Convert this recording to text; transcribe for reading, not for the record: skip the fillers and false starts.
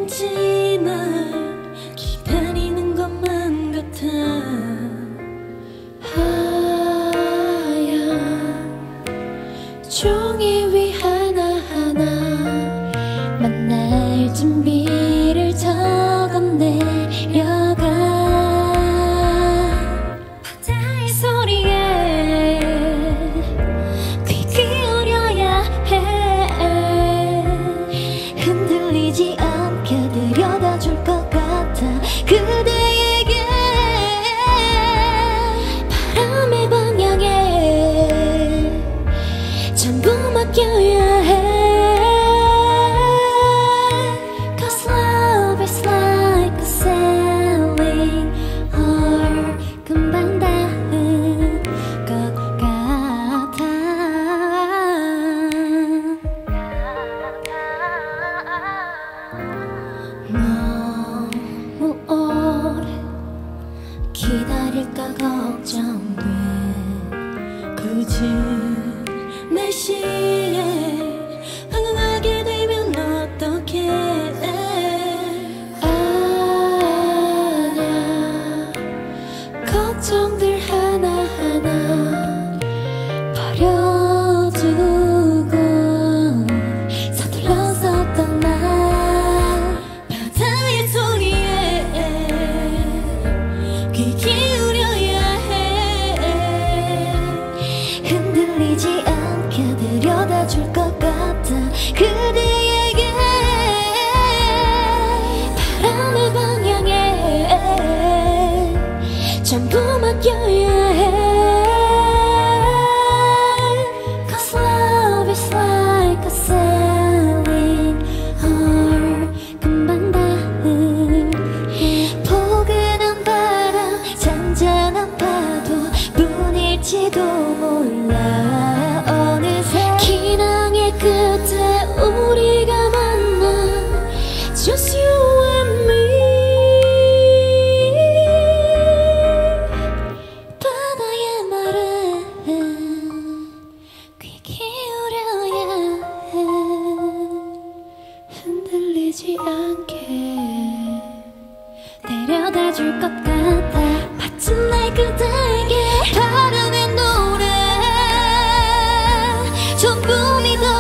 왠지 날 기다리는 것만 같아. 하얀 종이 위 하나하나 만날 준비를 적어내려가. 바다의 소리에 귀 기울여야 해. 흔들리지 않게 들여다줄 것 같아. 그대에게 바람의 방향에 전부 맡겨야 해. Cause love is like a sailing or 금방 닿을 것 같아. 너무 오래 기다릴까 걱정돼. 굳은 날씨에 황홀하게 되면 어떡해. 아냐 걱정들 하나하나 버려두고 서둘러서 떠나. 바다의 소리에 귀 기울여야 해. 흔들리지 않게 들여다줄 것 같아. 그대에게 바람의 방향에 전부 맡겨야 해. Cause love is like a sailing or 금방 닿을 포근한 바람 잔잔한 파도 뿐일지도 몰라. 어느새 기낭의 끝에 우리가 만나. Just you and me. 바다의 말에 귀 기울여야 해. 흔들리지 않게 데려다줄 것 같아. 마침 날 그대에게 바람의 노래 전부 믿어.